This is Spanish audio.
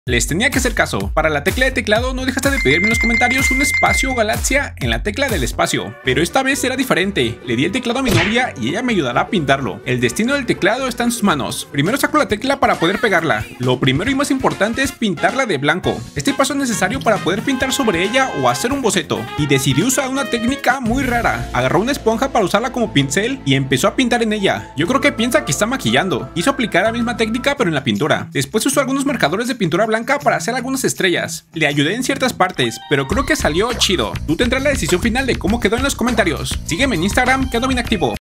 Les tenía que hacer caso. Para la tecla de teclado no dejaste de pedirme en los comentarios un espacio o galaxia en la tecla del espacio, pero esta vez era diferente. Le di el teclado a mi novia y ella me ayudará a pintarlo. El destino del teclado está en sus manos. Primero saco la tecla para poder pegarla. Lo primero y más importante es pintarla de blanco. Este paso es necesario para poder pintar sobre ella o hacer un boceto. Y decidí usar una técnica muy rara. Agarró una esponja para usarla como pincel y empezó a pintar en ella. Yo creo que piensa que está maquillando. Hizo aplicar la misma técnica pero en la pintura. Después usó algunos marcadores de pintura blanca para hacer algunas estrellas. Le ayudé en ciertas partes, pero creo que salió chido. Tú tendrás la decisión final de cómo quedó en los comentarios. Sígueme en Instagram, quedo bien activo.